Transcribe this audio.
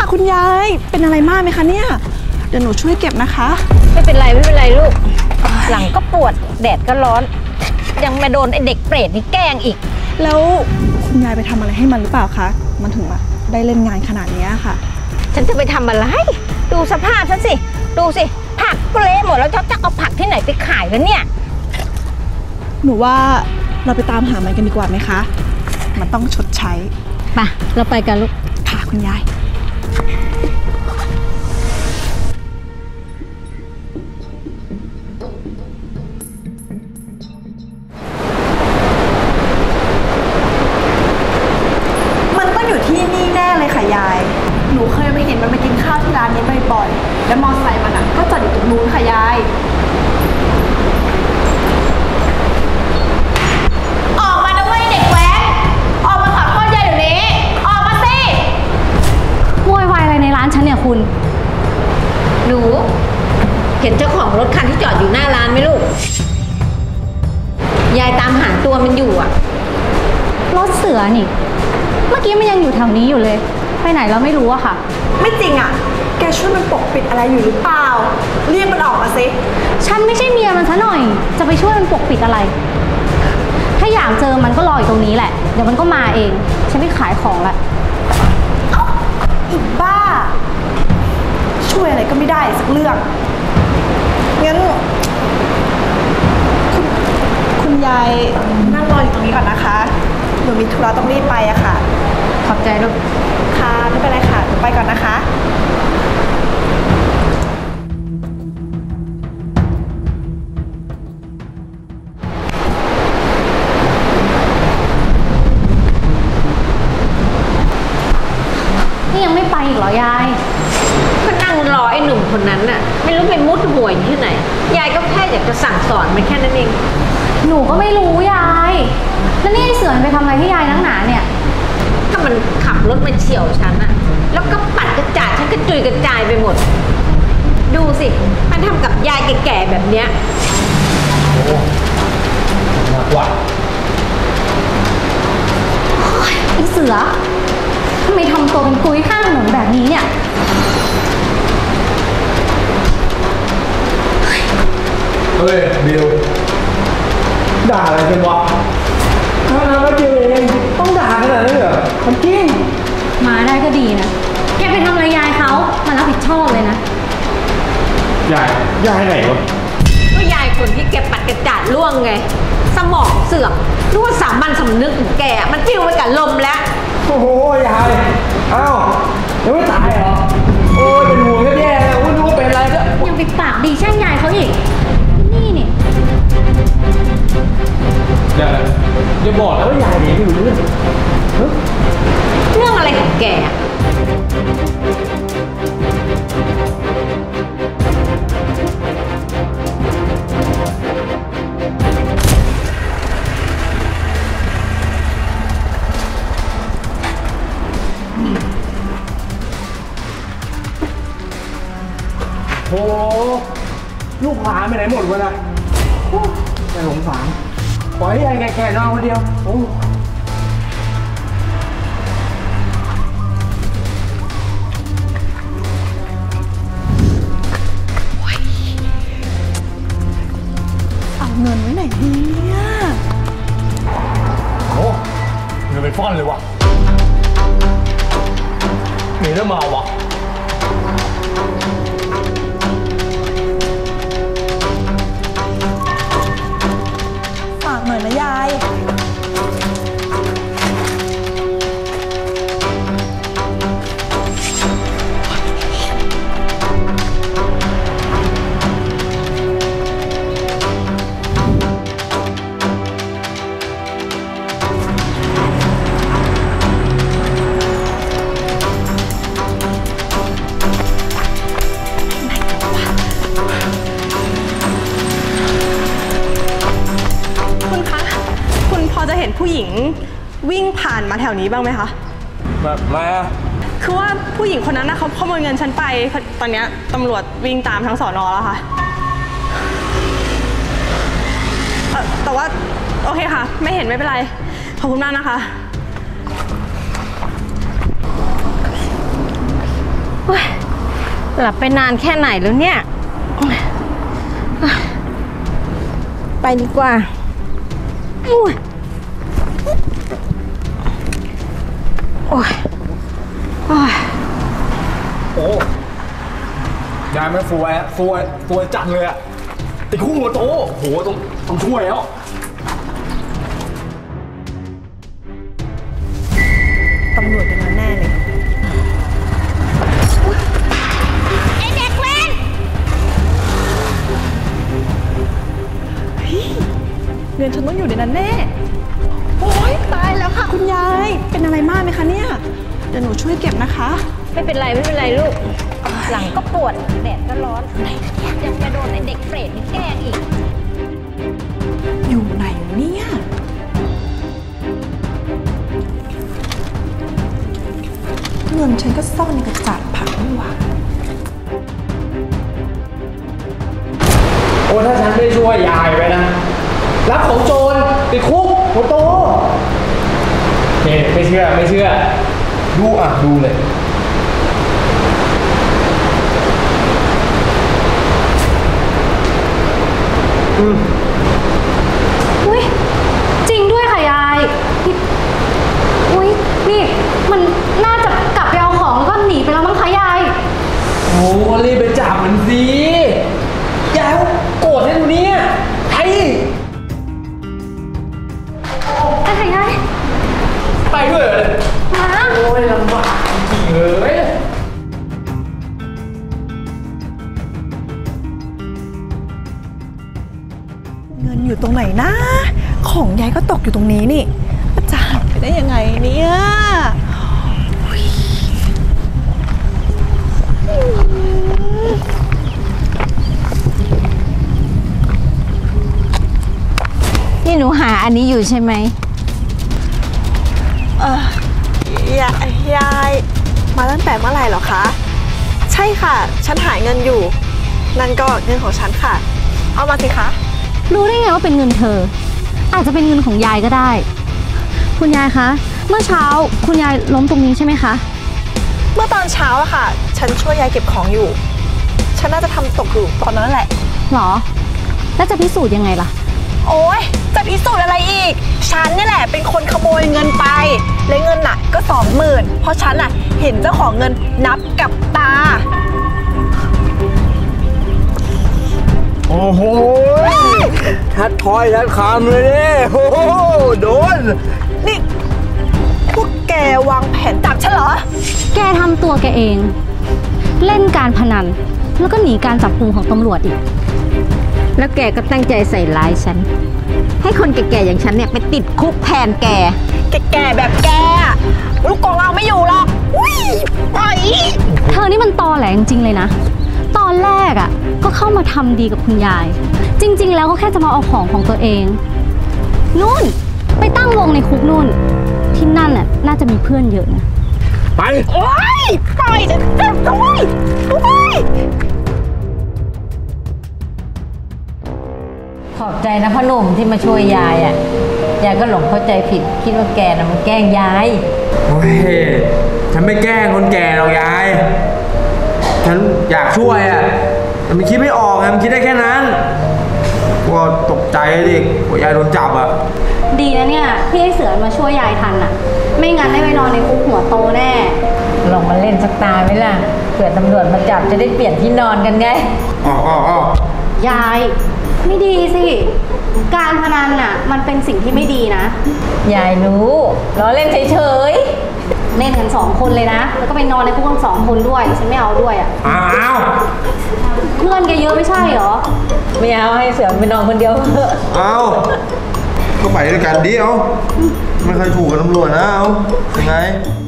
ค่ะคุณยายเป็นอะไรมากไหมคะเนี่ยเดี๋ยวหนูช่วยเก็บนะคะไม่เป็นไรลูกหลังก็ปวดแดดก็ร้อนยังมาโดนไอเด็กเปรตนี่แกล้งอีกแล้วคุณยายไปทำอะไรให้มันหรือเปล่าคะมันถึงแบบได้เล่นงานขนาดนี้ค่ะฉันจะไปทำอะไรดูสภาพฉันสิดูสิผักก็เละหมดแล้วจะเอาผักที่ไหนไปขายแล้วเนี่ยหนูว่าเราไปตามหามันกันดีกว่าไหมคะมันต้องชดใช้ไปเราไปกันลูกค่ะคุณยายมันต้องอยู่ที่นี่แน่เลยค่ะยายหนูเคยไปเห็นมันมากินข้าวที่ร้านนี้บ่อยๆแล้วมอเตอร์ไซค์มันก็จอดอยู่ตรงนู้นค่ะยายออกมาด้วยเด็กแว้นออกมาขอโทษยายเดี๋ยวนี้ออกมาสิโวยวายอะไรในร้านฉันเนี่ยคุณหนูเห็นเจ้าของรถคันที่จอดอยู่หน้าร้านไหมลูกยายตามหาตัวมันอยู่อะรถเสือนี่เมื่อกี้มันยังอยู่แถวนี้อยู่เลยไปไหนเราไม่รู้อะค่ะไม่จริงอะแกช่วยมันปกปิดอะไรอยู่หรือเปล่าเรียกมันออกมาสิฉันไม่ใช่เมียมันซะหน่อยจะไปช่วยมันปกปิดอะไรถ้าอยากเจอมันก็รออยู่ตรงนี้แหละเดี๋ยวมันก็มาเองฉันไม่ขายของละอีบ้าช่วยอะไรก็ไม่ได้สักเรื่องงั้นคุณยายนั่งรออยู่ตรงนี้ก่อนนะคะหนูมีธุระต้องรีบไปอะค่ะขอบใจลูกค่ะไม่เป็นไรค่ะไปก่อนนะคะนี่ยังไม่ไปอีกเหรอยายก็นั่งรอไอ้หนุ่มคนนั้นน่ะไม่รู้ไปมุดหัวอยู่ที่ไหนยายก็แค่อยากจะสั่งสอนมันแค่นั้นเองหนูก็ไม่รู้ยายแล้วนี่ไอ้เสือไปทำอะไรที่ยายนักหนาเนี่ยถ้ามันขับรถมาเฉี่ยวฉันอะแล้วก็ปัดกระจาดฉันกระจุยกระจายไปหมดดูสิมันทำกับยายแก่ๆแบบเนี้ยโอ้หนักว่ะไอ้เสือทำไมทำตัวเป็นกุ้ยข้างถนนแบบนี้เนี่ยเฮ้ยบิวด่าอะไรกันวะมาเจอเองต้องด่าขนาดนี้เหรอทำจริงมาได้ก็ดีนะแกไปทำอะไรยายเขามารับผิดชอบเลยนะยายไหนวะก็ยายคนที่แกปัดกระจาดล่วงไงสมองเสื่อมรู้ว่าสามัญสำนึกของแกมันปิ้วไปกับลมแล้วโอ้โหยายอ้าวยังไม่ตายเหรอโอ้ยเป็นห่วงแย่ๆไม่รู้ว่าเป็นอะไรก็ยังไปปากดีแช่งยายเขาอีกนี่อย่าบอกนะว่ายายนี่ไม่รู้เรื่องอะไรของแกโอ้ลูกหลานไปไหนหมดวะนะน่าสงสารปล่อยให้ยายแก่ๆนอนคนเดียวโอ้เอาเงินไว้ไหนดีเนี่ยโหเงินเป็นฟ่อนเลยวะหนีแล้วมาวะเหมือนนะยายผู้หญิงวิ่งผ่านมาแถวนี้บ้างไหมคะมาคือว่าผู้หญิงคนนั้นนะเขาขโมยเงินฉันไปตอนนี้ตำรวจวิ่งตามทั้งสน.แล้วค่ะแต่ว่าโอเคค่ะไม่เห็นไม่เป็นไรขอบคุณมากนะคะหลับไปนานแค่ไหนแล้วเนี่ย ไปดีกว่าอุ้ยโอ้ยโอ้ยโอ้ยายไม่สวยจังเลยอะติดคุกหัวโตโหต้องช่วยแล้วตำรวจเป็นมาแน่เลยไอเด็กเว้นเงินฉันต้องอยู่ในนั้นแน่ โอ๊ยตายแล้วค่ะคุณยาย เป็นอะไรมากไหมคะเนี่ย เดี๋ยวหนูช่วยเก็บนะคะไม่เป็นไรลูก หลังก็ปวดแดดก็ร้อนยังจะโดนไอเด็กเปรตนี่แกล้งอีกอยู่ไหนเนี่ย เงินฉันก็ซ่อนในกระจาดผักนี่หว่าโอ้ถ้าฉันไม่ช่วยยายไปนะรับของโจรติดคุกหัวโตไม่เชื่อดูเลยอุ้ยจริงด้วยค่ะยายนี่อุ้ยนี่มันน่าจะกลับไปเอาของแล้วก็หนีไปแล้วมั้งคะยายโอ้รีบไปจับมันสิยายเขาโกรธให้ดูเนี่ยไอ้ไปค่ะยายไปด้วยเลยมาโอ้ยลำบากจริงเลยเงินอยู่ตรงไหนนะ ของยายก็ตกอยู่ตรงนี้นี่มันจะหายไปได้ยังไงเนี่ยนี่หนูหาอันนี้อยู่ใช่ไหมยายมาตั้งแต่เมื่อไหร่เหรอคะ ใช่ค่ะ ฉันหายเงินอยู่ นั่นก็เงินของฉันค่ะ เอามาสิคะรู้ได้ไงว่าเป็นเงินเธอ อาจจะเป็นเงินของยายก็ได้ คุณยายคะ เมื่อเช้าคุณยายล้มตรงนี้ใช่ไหมคะเมื่อตอนเช้าอะค่ะ ฉันช่วยยายเก็บของอยู่ ฉันน่าจะทำตกอยู่ตอนนั้นแหละหรอ แล้วจะพิสูจน์ยังไงล่ะโอ๊ย จะพิสูจน์อะไรอีก ฉันนี่แหละเป็นคนขโมยเงินไป และเงินน่ะก็20,000เพราะฉันน่ะเห็นเจ้าของเงินนับกับตาโอ้โหชัดถ้อยชัดคำเลยเนี่ยโอ้โหโดนนี่ พวกแกวางแผนจับฉันเหรอแกทำตัวแกเอง เล่นการพนัน แล้วก็หนีการจับกุมของตำรวจอีกแล้วแกก็ตั้งใจใส่ร้ายฉัน ให้คนแก่ๆอย่างฉันเนี่ยไปติดคุกแทนแกแกแบบแกอะลูกกองเราไม่อยู่หรอกอุ้ยไปเธอนี่มันตอแหลจริงๆเลยนะ ตอนแรกอ่ะก็เข้ามาทำดีกับคุณยาย จริงๆแล้วก็แค่จะมาเอาของตัวเอง นู่นไปตั้งวงในคุกนู่น ที่นั่นน่ะน่าจะมีเพื่อนเยอะนะไปโอ๊ยปล่อยจะจับด้วยอุ้ยขอบใจนะพ่อหนุ่มที่มาช่วยยายอ่ะ ยายก็หลงเข้าใจผิด คิดว่าแกน่ะมันแกล้งยายโอ้ยฉันไม่แกล้งคนแก่หรอกยายฉันอยากช่วยอ่ะแต่มันคิดไม่ออกไงมันคิดได้แค่นั้นกลัวตกใจดิกลัวยายโดนจับอ่ะดีนะเนี่ยที่ไอ้เสือมาช่วยยายทันอ่ะ ไม่งั้นได้ไปนอนในคุกหัวโตแน่ลองมาเล่นสักตาไหมล่ะ เผื่อตำรวจมาจับจะได้เปลี่ยนที่นอนกันไงอ๋อยายไม่ดีสิ การพนันน่ะมันเป็นสิ่งที่ไม่ดีนะยายรู้ล้อเล่นเฉยเล่นกัน2 คนเลยนะ แล้วก็ไปนอนในคุกทั้ง2 คนด้วย ฉันไม่เอาด้วยอ่ะอ้าวเพื่อนแกเยอะไม่ใช่เหรอๆไม่เอาให้เสือไปนอนคนเดียวเถอะเอาก็ไปด้วยกันดิเอาไม่เคยถูกกับตำรวจนะเอายังไง